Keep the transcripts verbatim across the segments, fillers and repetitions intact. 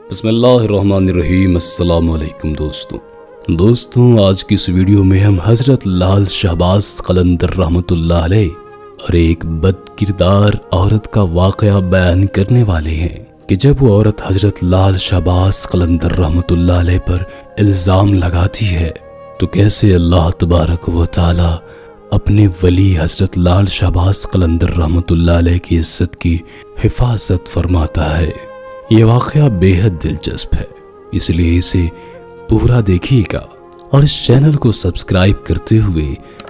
बिस्मिल्लाहिर्रहमानिर्रहीम। अस्सलाम वालेकुम दोस्तों दोस्तों आज की इस वीडियो में हम हज़रत लाल शहबाज कलंदर रहमतुल्लाह अलैह और एक बदकिरदार औरत का वाक़या बयान करने वाले हैं कि जब वो औरत हज़रत लाल शहबाज कलंदर रहमतुल्लाह अलैह पर इल्ज़ाम लगाती है तो कैसे अल्लाह तबारक व तआला अपने वली हज़रत लाल शहबाज कलंदर रहमतुल्लाह अलैह की इज्जत की हिफाजत फरमाता है। ये वाक़या बेहद दिलचस्प है, इसलिए इसे पूरा देखिएगा और इस चैनल को सब्सक्राइब करते हुए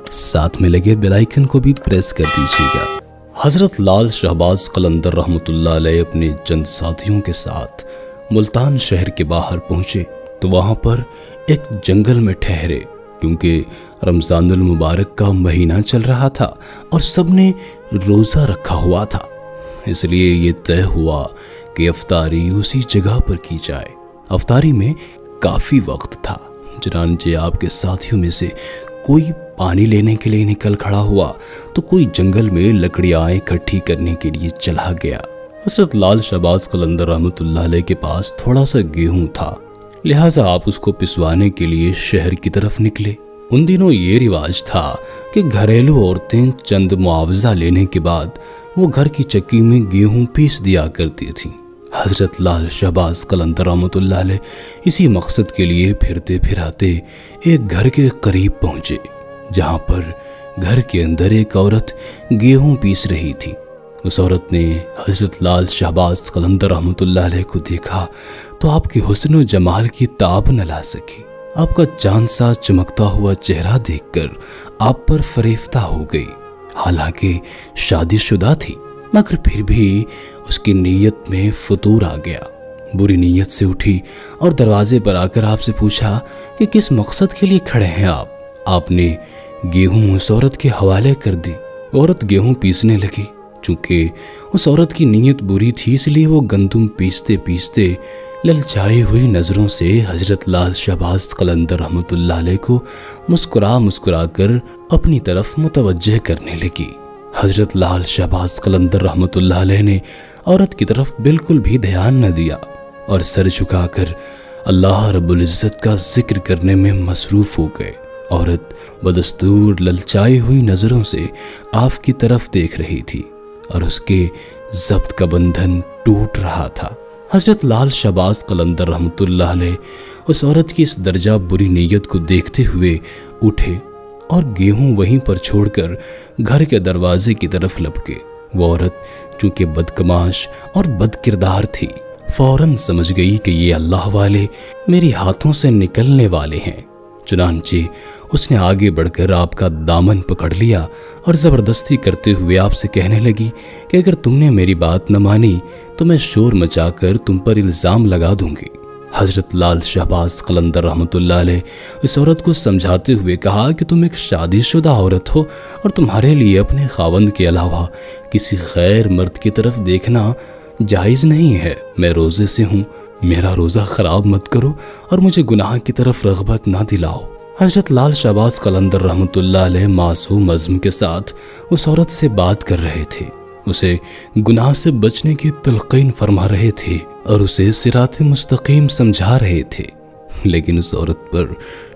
साथ में लगे बेल आइकन को भी प्रेस कर दीजिएगा। हज़रत लाल शहबाज कलंदर रहमतुल्लाह अलैह अपने चंद साथियों के साथ मुल्तान शहर के बाहर पहुंचे तो वहां पर एक जंगल में ठहरे, क्योंकि रमज़ानुल मुबारक का महीना चल रहा था और सबने रोज़ा रखा हुआ था। इसलिए ये तय हुआ कि अफ्तारी उसी जगह पर की जाए। अफ्तारी में काफ़ी वक्त था, चुनांचे आपके साथियों में से कोई पानी लेने के लिए निकल खड़ा हुआ तो कोई जंगल में लकड़ियाँ इकट्ठी करने के लिए चला गया। हज़रत लाल शहबाज कलंदर रहमतुल्लाह अलैह के पास थोड़ा सा गेहूं था, लिहाजा आप उसको पिसवाने के लिए शहर की तरफ निकले। उन दिनों ये रिवाज था कि घरेलू औरतें चंद मुआवजा लेने के बाद वो घर की चक्की में गेहूं पीस दिया करती थीं। हज़रत लाल शहबाज कलंदर रहमतुल्लाह अलैह इसी मकसद के लिए फिरते फिराते एक घर के करीब पहुंचे, जहां पर घर के अंदर एक औरत गेहूं पीस रही थी। उस औरत ने हज़रत लाल शहबाज कलंदर रहमतुल्लाह अलैह को देखा तो आपके हुस्न व जमाल की ताब न ला सकी। आपका चांद सा चमकता हुआ चेहरा देखकर आप पर फरेफ्ता हो गई। हालांकि शादीशुदा थी, मगर फिर भी उसकी नीयत में फतूर आ गया। बुरी नीयत से उठी और दरवाजे पर आकर आपसे पूछा कि किस मकसद के लिए खड़े हैं आप। आपने गेहूं उस औरत के हवाले कर दी। औरत गेहूं पीसने लगी। चूंकि उस औरत की नीयत बुरी थी, इसलिए वो गंदुम पीसते पीसते ललचाई हुई नज़रों से हज़रत लाल शहबाज कलंदर रहमतुल्लाह अलैह को मुस्कुरा मुस्कुरा कर अपनी तरफ मुतवज्जह करने लगी। हज़रत लाल शहबाज कलंदर रहमतुल्लाह अलैह ने औरत की तरफ बिल्कुल भी ध्यान न दिया और सर झुकाकर अल्लाह रब्बुल इज़्ज़त का जिक्र करने में मसरूफ़ हो गए। औरत बदस्तूर ललचाई हुई नज़रों से आप की तरफ देख रही थी और उसके ज़ब्त का बंधन टूट रहा था। हज़रत लाल शहबाज कलंदर रहमतुल्लाह अलैह उस औरत की इस दर्जा बुरी नीयत को देखते हुए उठे और गेहूं वहीं पर छोड़कर घर के दरवाजे की तरफ लपके। वो औरत चूंकि बदकमाश और बदकिरदार थी, फौरन समझ गई कि ये अल्लाह वाले मेरे हाथों से निकलने वाले हैं। चुनांचे उसने आगे बढ़कर आपका दामन पकड़ लिया और ज़बरदस्ती करते हुए आपसे कहने लगी कि अगर तुमने मेरी बात न मानी तो मैं शोर मचाकर तुम पर इल्ज़ाम लगा दूंगी। हज़रत लाल शहबाज कलंदर रहमतुल्लाह अलैह इस औरत को समझाते हुए कहा कि तुम एक शादीशुदा औरत हो और तुम्हारे लिए अपने खावंद के अलावा किसी गैर मर्द की तरफ देखना जायज़ नहीं है। मैं रोज़े से हूँ, मेरा रोज़ा ख़राब मत करो और मुझे गुनाह की तरफ रग़बत ना दिलाओ। हज़रत लाल शहबाज कलंदर रहमतुल्लाह अलैह मासूम अज़्म के साथ उस औरत से बात कर रहे थे, उसे गुनाह से बचने की तलक़ीन फरमा रहे थे और उसे सिरात मुस्तकीम समझा रहे थे। लेकिन उस औरत पर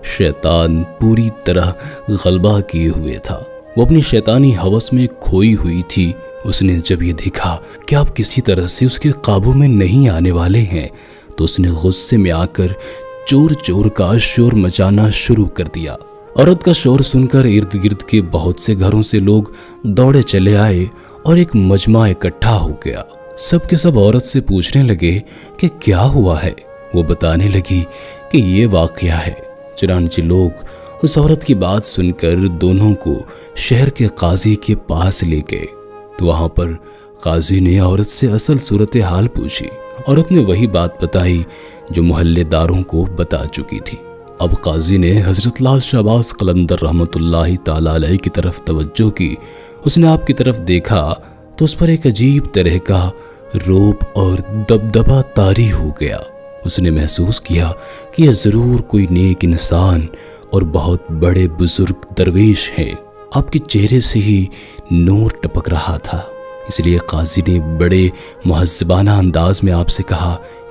शैतान पूरी तरह गलबा किए हुए था। वो अपनी शैतानी हवस में खोई हुई थी। उसने जब ये देखा कि आप किसी तरह से उसके काबू में नहीं आने वाले हैं तो उसने गुस्से में आकर चोर चोर का शोर मचाना शुरू कर दिया। औरत का शोर सुनकर इर्द गिर्द के बहुत से घरों से लोग दौड़े चले आए और एक मजमा इकट्ठा हो गया। सब के सब औरत से पूछने लगे कि क्या हुआ है। वो बताने लगी कि ये वाक़या है। चुनांचे लोग उस औरत की बात सुनकर दोनों को शहर के काजी के पास ले गए तो वहां पर काजी ने औरत से असल सूरत हाल पूछी। औरत ने वही बात बताई जो मोहल्लेदारों को बता चुकी थी। अब काजी ने हज़रत लाल शहबाज कलंदर रहमतुल्लाह ताला अलैह की तरफ तवज्जो की। उसने आपकी तरफ देखा तो उस पर एक अजीब तरह का रोब और दबदबा तारी हो गया। उसने महसूस किया कि यह ज़रूर कोई नेक इंसान और बहुत बड़े बुजुर्ग दरवेश हैं। आपके चेहरे से ही नूर टपक रहा था, इसलिए काजी ने बड़े मुहज़्ज़बाना अंदाज में आपसे कहा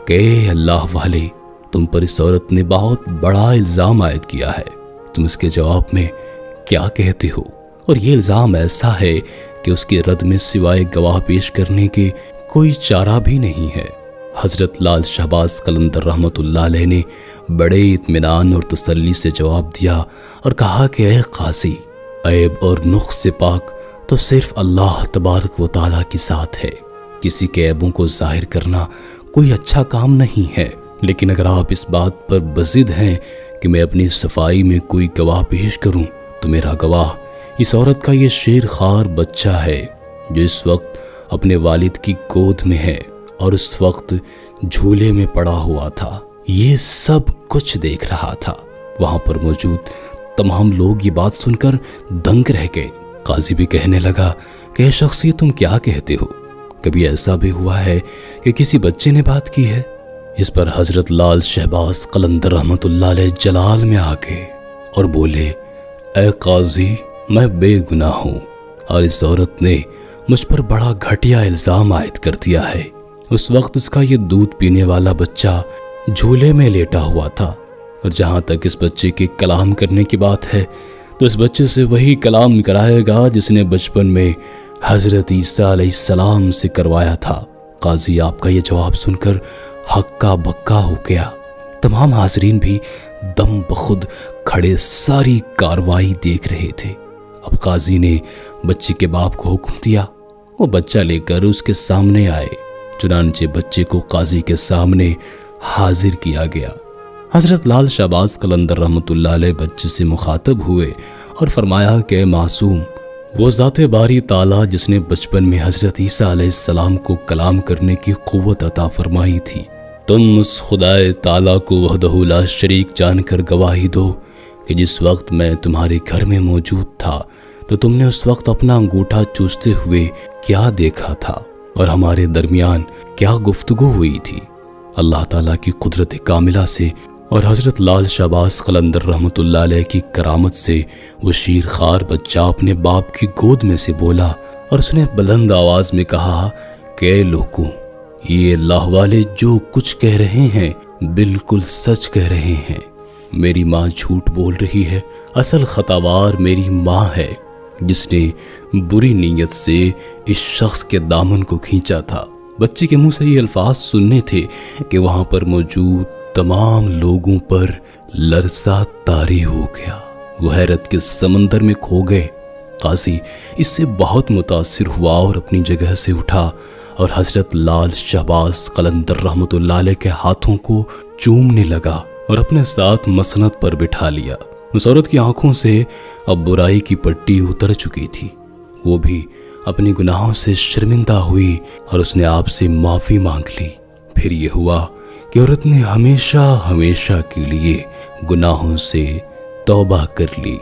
कि अल्लाह वाले, तुम पर इस औरत ने बहुत बड़ा इल्ज़ाम आयद किया है, तुम इसके जवाब में क्या कहते हो? और ये इल्ज़ाम ऐसा है कि उसके रद्द में सिवाय गवाह पेश करने के कोई चारा भी नहीं है। हज़रत लाल शहबाज कलंदर रहमतुल्लाह अलैह ने बड़े इत्मीनान और तसल्ली से जवाब दिया और कहा कि ऐ काज़ी, ऐब और नुक्स से पाक तो सिर्फ अल्लाह तबारक व तआला की ज़ात है। किसी के ऐबों को जाहिर करना कोई अच्छा काम नहीं है, लेकिन अगर आप इस बात पर बज़िद हैं कि मैं अपनी सफाई में कोई गवाह पेश करूं, तो मेरा गवाह इस औरत का ये शेर खार बच्चा है जो इस वक्त अपने वालिद की गोद में है और उस वक्त झूले में पड़ा हुआ था। ये सब कुछ देख रहा था। वहां पर मौजूद तमाम लोग ये बात सुनकर दंग रह गए। काजी भी कहने लगा कि शख्स, ये तुम क्या कहते हो? कभी ऐसा भी हुआ है कि किसी बच्चे ने बात की है? इस पर हजरत लाल शहबाज कलंदर रहमतुल्लाह अलैह जलाल में आ गए और बोले, ऐ काजी, मैं बेगुनाह हूँ और इस औरत ने मुझ पर बड़ा घटिया इल्ज़ाम आयद कर दिया है। उस वक्त उसका ये दूध पीने वाला बच्चा झूले में लेटा हुआ था, और जहाँ तक इस बच्चे के कलाम करने की बात है तो इस बच्चे से वही कलाम कराएगा जिसने बचपन में हज़रत ईसा अलैहिस्सलाम से करवाया था। काजी आपका ये जवाब सुनकर हक्का बक्का हो गया। तमाम हाज़रीन भी दम बखुद खड़े सारी कार्रवाई देख रहे थे। अब काजी ने बच्चे के बाप को हुक्म दिया, वो बच्चा लेकर उसके सामने आए। चुनांचे बच्चे को काजी के सामने हाजिर किया गया। हजरत लाल शहबाज कलंदर रहमतुल्लाह अलैह बच्चे से मुखातब हुए और फरमाया कि मासूम, वो ज़ाते बारी ताला जिसने बचपन में हजरत ईसा अलैहिस्सलाम को कलाम करने की क़ुव्वत अता फरमाई थी, तुम उस खुदाए ताला को वहदहू ला शरीक जानकर गवाही दो कि जिस वक्त मैं तुम्हारे घर में मौजूद था तो तुमने उस वक्त अपना अंगूठा चूसते हुए क्या देखा था और हमारे दरमियान क्या गुफ्तगू हुई थी। अल्लाह ताला की कुदरत कामिला से और हज़रत लाल शहबाज कलंदर रहमतुल्लाह अलैह की करामत से वो शीर खार बच्चा अपने बाप की गोद में से बोला और उसने बुलंद आवाज में कहा कि लोगों, ये अल्लाह वाले जो कुछ कह रहे हैं बिल्कुल सच कह रहे हैं। मेरी माँ झूठ बोल रही है। असल खतावार मेरी माँ है जिसने बुरी नीयत से इस शख्स के दामन को खींचा था। बच्चे के मुंह से ये अल्फाज सुनने थे कि वहां पर मौजूद तमाम लोगों पर लरसा तारी हो गया। वो हैरत के समंदर में खो गए। काजी इससे बहुत मुतासिर हुआ और अपनी जगह से उठा और हजरत लाल शहबाज कलंदर रहमतुल्लाह अलैह के हाथों को चूमने लगा और अपने साथ मसनद पर बिठा लिया। उस औरत की आंखों से अब बुराई की पट्टी उतर चुकी थी। वो भी अपने गुनाहों से शर्मिंदा हुई और उसने आपसे माफ़ी मांग ली। फिर ये हुआ कि औरत ने हमेशा हमेशा के लिए गुनाहों से तौबा कर ली।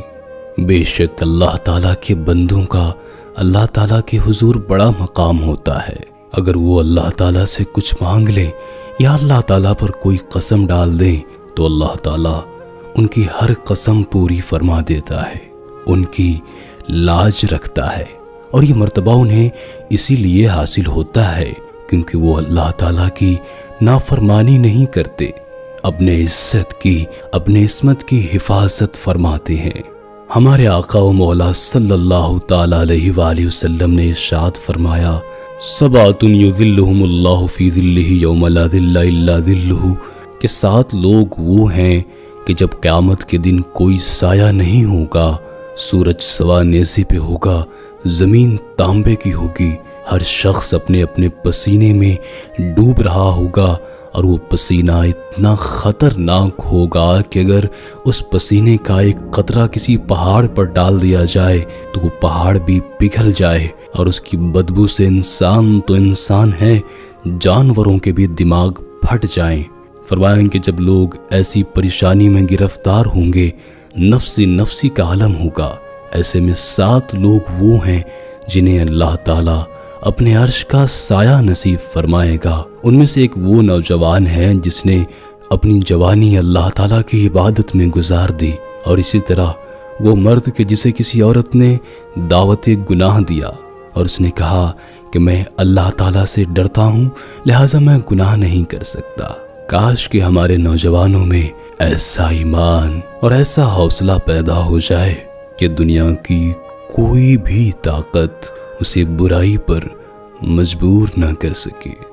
बेशक अल्लाह ताला के बंदों का अल्लाह ताला के हुजूर बड़ा मकाम होता है। अगर वो अल्लाह ताला से कुछ मांग लें या अल्लाह ताला पर कोई कसम डाल दें तो अल्लाह ताला उनकी हर कसम पूरी फरमा देता है, उनकी लाज रखता है। और ये मर्तबा उन्हें इसीलिए हासिल होता है क्योंकि वो अल्लाह ताला की नाफरमानी नहीं करते, अपने इज्जत की अपने इस्मत की हिफाजत फरमाते हैं। हमारे आका व मौला सल्लल्लाहु ताला अलैहि वसल्लम ने इरशाद फरमाया, सबातुन युज़िल्लुहुमुल्लाहु फी ज़िल्लिही यौम ला ज़िल्ला इल्ला ज़िल्लुहु, के सात लोग वो हैं कि जब क़यामत के दिन कोई साया नहीं होगा, सूरज सवा नेज़े पे होगा, ज़मीन तांबे की होगी, हर शख्स अपने अपने पसीने में डूब रहा होगा और वो पसीना इतना ख़तरनाक होगा कि अगर उस पसीने का एक कतरा किसी पहाड़ पर डाल दिया जाए तो वो पहाड़ भी पिघल जाए और उसकी बदबू से इंसान तो इंसान है, जानवरों के भी दिमाग फट जाएं। फरमाएं कि जब लोग ऐसी परेशानी में गिरफ्तार होंगे, नफ्सी नफ्सी का आलम होगा, ऐसे में सात लोग वो हैं जिन्हें अल्लाह ताला अपने अर्श का साया नसीब फरमाएगा। उनमें से एक वो नौजवान है जिसने अपनी जवानी अल्लाह ताला की इबादत में गुजार दी, और इसी तरह वो मर्द के जिसे किसी औरत ने दावत गुनाह दिया और उसने कहा कि मैं अल्लाह ताला से डरता हूँ, लिहाजा मैं गुनाह नहीं कर सकता। काश कि हमारे नौजवानों में ऐसा ईमान और ऐसा हौसला पैदा हो जाए कि दुनिया की कोई भी ताकत उसे बुराई पर मजबूर न कर सके।